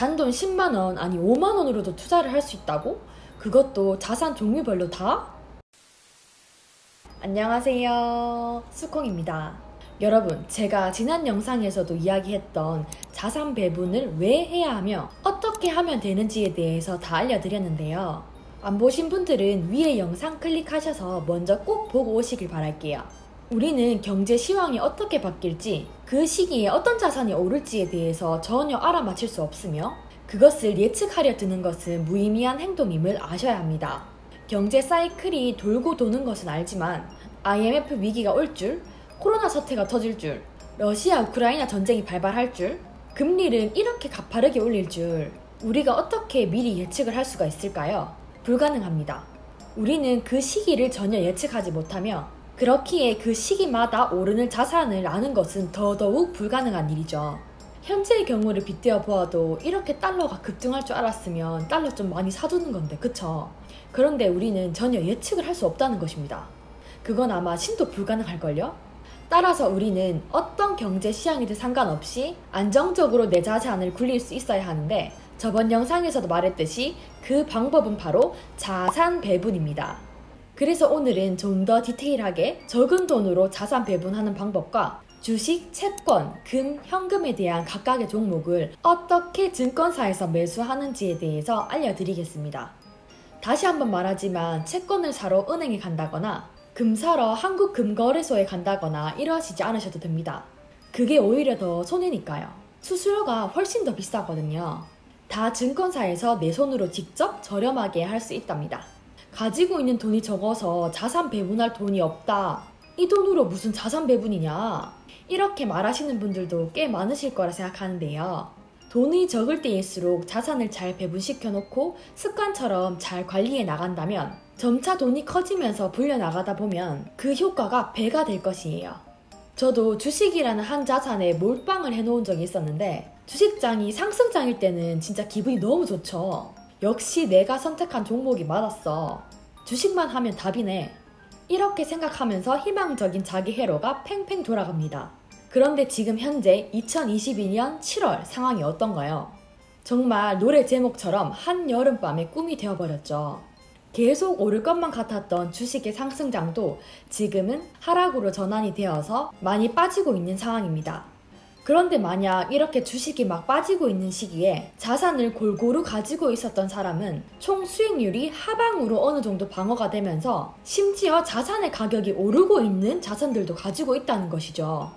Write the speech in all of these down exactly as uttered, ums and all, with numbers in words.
단돈 십만 원 아니 오만 원으로도 투자를 할 수 있다고? 그것도 자산 종류별로 다? 안녕하세요, 수콩입니다. 여러분, 제가 지난 영상에서도 이야기했던 자산 배분을 왜 해야 하며 어떻게 하면 되는지에 대해서 다 알려드렸는데요. 안 보신 분들은 위에 영상 클릭하셔서 먼저 꼭 보고 오시길 바랄게요. 우리는 경제 시황이 어떻게 바뀔지, 그 시기에 어떤 자산이 오를지에 대해서 전혀 알아맞힐 수 없으며 그것을 예측하려 드는 것은 무의미한 행동임을 아셔야 합니다. 경제 사이클이 돌고 도는 것은 알지만 아이엠에프 위기가 올 줄, 코로나 사태가 터질 줄, 러시아 우크라이나 전쟁이 발발할 줄, 금리를 이렇게 가파르게 올릴 줄 우리가 어떻게 미리 예측을 할 수가 있을까요? 불가능합니다. 우리는 그 시기를 전혀 예측하지 못하며 그렇기에 그 시기마다 오르는 자산을 아는 것은 더더욱 불가능한 일이죠. 현재의 경우를 빗대어 보아도 이렇게 달러가 급등할 줄 알았으면 달러 좀 많이 사두는 건데, 그쵸? 그런데 우리는 전혀 예측을 할 수 없다는 것입니다. 그건 아마 신도 불가능할걸요? 따라서 우리는 어떤 경제 시황이든 상관없이 안정적으로 내 자산을 굴릴 수 있어야 하는데, 저번 영상에서도 말했듯이 그 방법은 바로 자산 배분입니다. 그래서 오늘은 좀 더 디테일하게 적은 돈으로 자산 배분하는 방법과 주식, 채권, 금, 현금에 대한 각각의 종목을 어떻게 증권사에서 매수하는지에 대해서 알려드리겠습니다. 다시 한번 말하지만 채권을 사러 은행에 간다거나 금 사러 한국금거래소에 간다거나 이러시지 않으셔도 됩니다. 그게 오히려 더 손해니까요. 수수료가 훨씬 더 비싸거든요. 다 증권사에서 내 손으로 직접 저렴하게 할 수 있답니다. 가지고 있는 돈이 적어서 자산 배분할 돈이 없다, 이 돈으로 무슨 자산 배분이냐, 이렇게 말하시는 분들도 꽤 많으실 거라 생각하는데요. 돈이 적을 때일수록 자산을 잘 배분시켜 놓고 습관처럼 잘 관리해 나간다면 점차 돈이 커지면서 불려나가다 보면 그 효과가 배가 될 것이에요. 저도 주식이라는 한 자산에 몰빵을 해놓은 적이 있었는데 주식장이 상승장일 때는 진짜 기분이 너무 좋죠. 역시 내가 선택한 종목이 맞았어. 주식만 하면 답이네. 이렇게 생각하면서 희망적인 자기 회로가 팽팽 돌아갑니다. 그런데 지금 현재 이천이십이 년 칠월 상황이 어떤가요? 정말 노래 제목처럼 한여름밤의 꿈이 되어버렸죠. 계속 오를 것만 같았던 주식의 상승장도 지금은 하락으로 전환이 되어서 많이 빠지고 있는 상황입니다. 그런데 만약 이렇게 주식이 막 빠지고 있는 시기에 자산을 골고루 가지고 있었던 사람은 총 수익률이 하방으로 어느 정도 방어가 되면서 심지어 자산의 가격이 오르고 있는 자산들도 가지고 있다는 것이죠.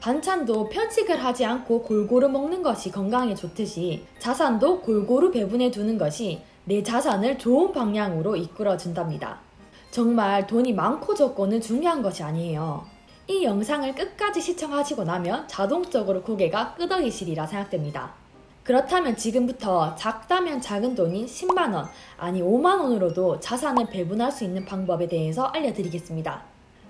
반찬도 편식을 하지 않고 골고루 먹는 것이 건강에 좋듯이 자산도 골고루 배분해 두는 것이 내 자산을 좋은 방향으로 이끌어 준답니다. 정말 돈이 많고 적고는 중요한 것이 아니에요. 이 영상을 끝까지 시청하시고 나면 자동적으로 고개가 끄덕이시리라 생각됩니다. 그렇다면 지금부터 작다면 작은 돈인 십만 원 아니 오만 원으로도 자산을 배분할 수 있는 방법에 대해서 알려드리겠습니다.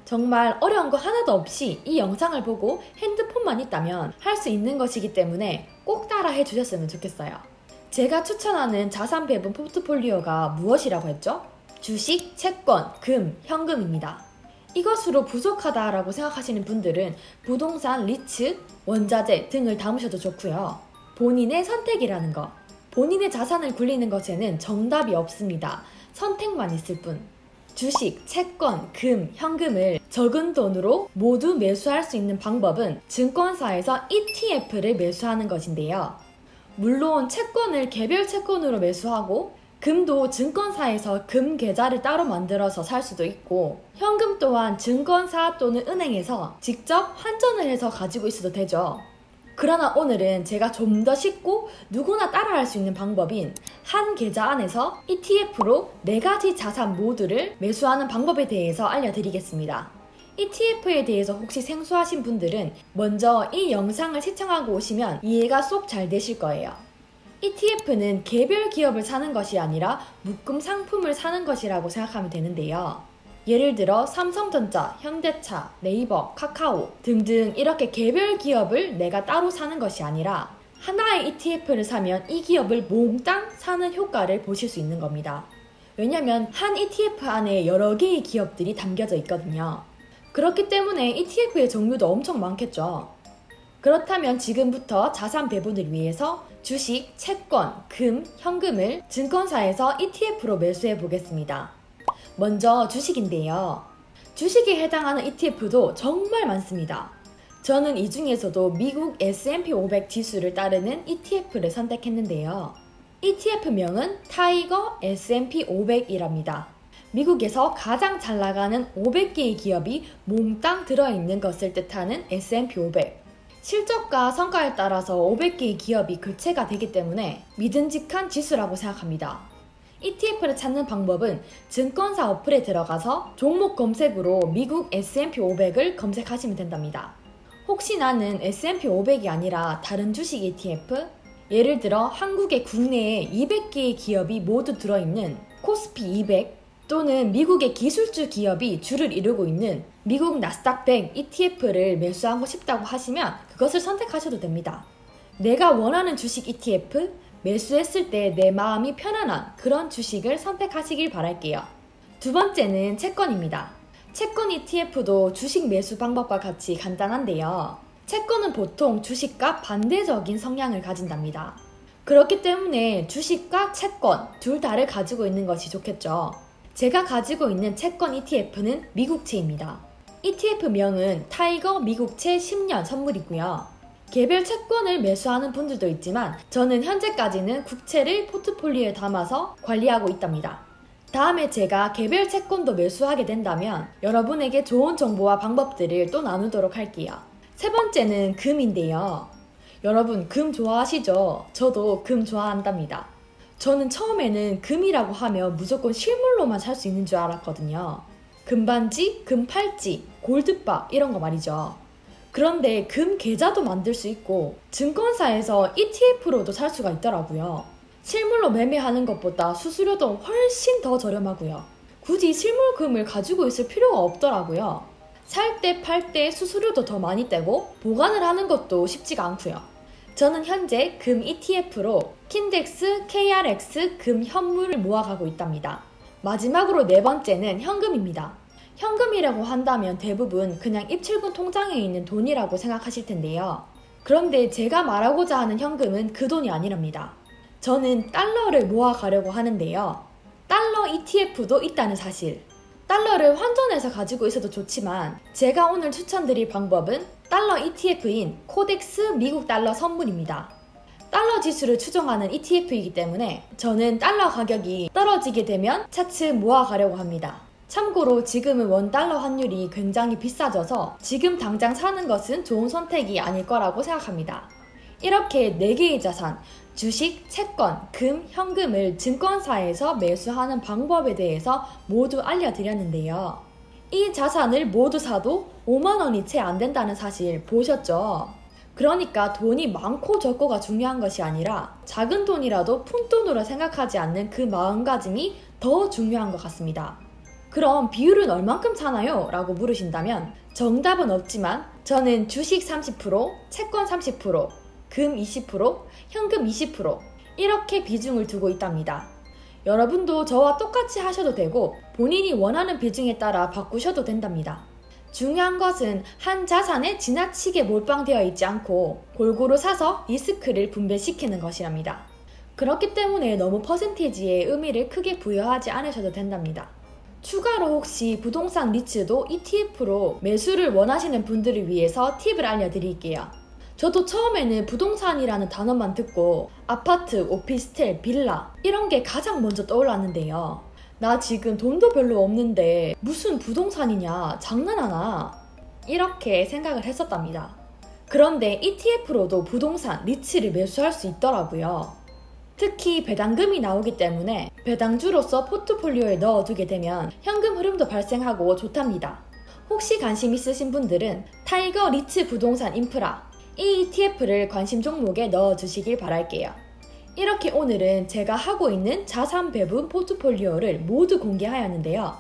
정말 어려운 거 하나도 없이 이 영상을 보고 핸드폰만 있다면 할 수 있는 것이기 때문에 꼭 따라 해주셨으면 좋겠어요. 제가 추천하는 자산 배분 포트폴리오가 무엇이라고 했죠? 주식, 채권, 금, 현금입니다. 이것으로 부족하다라고 생각하시는 분들은 부동산, 리츠, 원자재 등을 담으셔도 좋고요. 본인의 선택이라는 것, 본인의 자산을 굴리는 것에는 정답이 없습니다. 선택만 있을 뿐. 주식, 채권, 금, 현금을 적은 돈으로 모두 매수할 수 있는 방법은 증권사에서 이티에프를 매수하는 것인데요. 물론 채권을 개별 채권으로 매수하고 금도 증권사에서 금 계좌를 따로 만들어서 살 수도 있고 현금 또한 증권사 또는 은행에서 직접 환전을 해서 가지고 있어도 되죠. 그러나 오늘은 제가 좀 더 쉽고 누구나 따라할 수 있는 방법인 한 계좌 안에서 이티에프로 네 가지 자산 모두를 매수하는 방법에 대해서 알려드리겠습니다. 이티에프에 대해서 혹시 생소하신 분들은 먼저 이 영상을 시청하고 오시면 이해가 쏙 잘 되실 거예요. 이티에프는 개별 기업을 사는 것이 아니라 묶음 상품을 사는 것이라고 생각하면 되는데요. 예를 들어 삼성전자, 현대차, 네이버, 카카오 등등 이렇게 개별 기업을 내가 따로 사는 것이 아니라 하나의 이티에프를 사면 이 기업을 몽땅 사는 효과를 보실 수 있는 겁니다. 왜냐면 한 이티에프 안에 여러 개의 기업들이 담겨져 있거든요. 그렇기 때문에 이티에프의 종류도 엄청 많겠죠. 그렇다면 지금부터 자산 배분을 위해서 주식, 채권, 금, 현금을 증권사에서 이티에프로 매수해 보겠습니다. 먼저 주식인데요. 주식에 해당하는 이티에프도 정말 많습니다. 저는 이 중에서도 미국 에스 앤 피 오백 지수를 따르는 이티에프를 선택했는데요. 이티에프명은 타이거 에스 앤 피 오백이랍니다. 미국에서 가장 잘 나가는 오백 개의 기업이 몽땅 들어있는 것을 뜻하는 에스 앤 피 오백. 실적과 성과에 따라서 오백 개의 기업이 교체가 되기 때문에 믿음직한 지수라고 생각합니다. 이티에프를 찾는 방법은 증권사 어플에 들어가서 종목 검색으로 미국 에스 앤 피 오백을 검색하시면 된답니다. 혹시 나는 에스 앤 피 오백이 아니라 다른 주식 이티에프? 예를 들어 한국의 국내에 이백 개의 기업이 모두 들어있는 코스피 이백 또는 미국의 기술주 기업이 주를 이루고 있는 미국 나스닥 백 이티에프를 매수하고 싶다고 하시면 그것을 선택하셔도 됩니다. 내가 원하는 주식 이티에프, 매수했을 때 내 마음이 편안한 그런 주식을 선택하시길 바랄게요. 두 번째는 채권입니다. 채권 이티에프도 주식 매수 방법과 같이 간단한데요. 채권은 보통 주식과 반대적인 성향을 가진답니다. 그렇기 때문에 주식과 채권 둘 다를 가지고 있는 것이 좋겠죠. 제가 가지고 있는 채권 이티에프는 미국채입니다. 이티에프명은 타이거 미국채 십 년 선물이고요. 개별 채권을 매수하는 분들도 있지만 저는 현재까지는 국채를 포트폴리오에 담아서 관리하고 있답니다. 다음에 제가 개별 채권도 매수하게 된다면 여러분에게 좋은 정보와 방법들을 또 나누도록 할게요. 세 번째는 금인데요. 여러분 금 좋아하시죠? 저도 금 좋아한답니다. 저는 처음에는 금이라고 하면 무조건 실물로만 살 수 있는 줄 알았거든요. 금반지, 금팔찌, 골드바 이런 거 말이죠. 그런데 금 계좌도 만들 수 있고 증권사에서 이티에프로도 살 수가 있더라고요. 실물로 매매하는 것보다 수수료도 훨씬 더 저렴하고요. 굳이 실물금을 가지고 있을 필요가 없더라고요. 살 때 팔 때 수수료도 더 많이 떼고 보관을 하는 것도 쉽지가 않고요. 저는 현재 금 이티에프로 킨덱스 케이알엑스 금 현물을 모아가고 있답니다. 마지막으로 네 번째는 현금입니다. 현금이라고 한다면 대부분 그냥 입출금 통장에 있는 돈이라고 생각하실 텐데요. 그런데 제가 말하고자 하는 현금은 그 돈이 아니랍니다. 저는 달러를 모아가려고 하는데요. 달러 이티에프도 있다는 사실. 달러를 환전해서 가지고 있어도 좋지만 제가 오늘 추천드릴 방법은 달러 이티에프인 코덱스 미국 달러 선물입니다. 달러 지수를 추정하는 이티에프이기 때문에 저는 달러 가격이 떨어지게 되면 차츰 모아가려고 합니다. 참고로 지금은 원 달러 환율이 굉장히 비싸져서 지금 당장 사는 것은 좋은 선택이 아닐 거라고 생각합니다. 이렇게 네 개의 자산, 주식, 채권, 금, 현금을 증권사에서 매수하는 방법에 대해서 모두 알려드렸는데요. 이 자산을 모두 사도 오만 원이 채 안 된다는 사실 보셨죠? 그러니까 돈이 많고 적고가 중요한 것이 아니라 작은 돈이라도 푼돈으로 생각하지 않는 그 마음가짐이 더 중요한 것 같습니다. 그럼 비율은 얼만큼 사나요? 라고 물으신다면 정답은 없지만 저는 주식 삼십 퍼센트, 채권 삼십 퍼센트, 금 이십 퍼센트, 현금 이십 퍼센트 이렇게 비중을 두고 있답니다. 여러분도 저와 똑같이 하셔도 되고 본인이 원하는 비중에 따라 바꾸셔도 된답니다. 중요한 것은 한 자산에 지나치게 몰빵되어 있지 않고 골고루 사서 리스크를 분배시키는 것이랍니다. 그렇기 때문에 너무 퍼센테이지에 의미를 크게 부여하지 않으셔도 된답니다. 추가로 혹시 부동산 리츠도 이티에프로 매수를 원하시는 분들을 위해서 팁을 알려드릴게요. 저도 처음에는 부동산이라는 단어만 듣고 아파트, 오피스텔, 빌라 이런 게 가장 먼저 떠올랐는데요. 나 지금 돈도 별로 없는데 무슨 부동산이냐, 장난하나? 이렇게 생각을 했었답니다. 그런데 이티에프로도 부동산, 리츠를 매수할 수 있더라고요. 특히 배당금이 나오기 때문에 배당주로서 포트폴리오에 넣어두게 되면 현금 흐름도 발생하고 좋답니다. 혹시 관심 있으신 분들은 타이거 리츠 부동산 인프라 이 이티에프를 관심 종목에 넣어주시길 바랄게요. 이렇게 오늘은 제가 하고 있는 자산 배분 포트폴리오를 모두 공개하였는데요.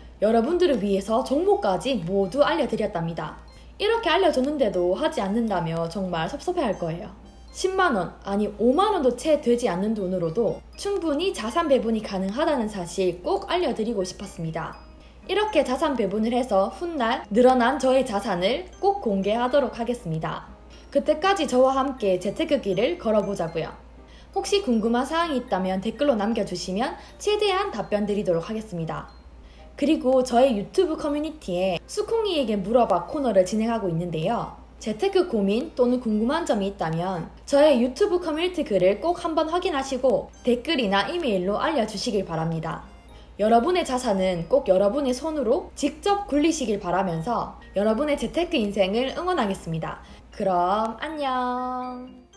여러분들을 위해서 종목까지 모두 알려드렸답니다. 이렇게 알려줬는데도 하지 않는다며 정말 섭섭해할 거예요. 십만 원, 아니 오만 원도 채 되지 않는 돈으로도 충분히 자산 배분이 가능하다는 사실 꼭 알려드리고 싶었습니다. 이렇게 자산 배분을 해서 훗날 늘어난 저의 자산을 꼭 공개하도록 하겠습니다. 그때까지 저와 함께 재테크길을 걸어보자고요. 혹시 궁금한 사항이 있다면 댓글로 남겨주시면 최대한 답변 드리도록 하겠습니다. 그리고 저의 유튜브 커뮤니티에 수콩이에게 물어봐 코너를 진행하고 있는데요. 재테크 고민 또는 궁금한 점이 있다면 저의 유튜브 커뮤니티 글을 꼭 한번 확인하시고 댓글이나 이메일로 알려주시길 바랍니다. 여러분의 자산은 꼭 여러분의 손으로 직접 굴리시길 바라면서 여러분의 재테크 인생을 응원하겠습니다. 그럼 안녕.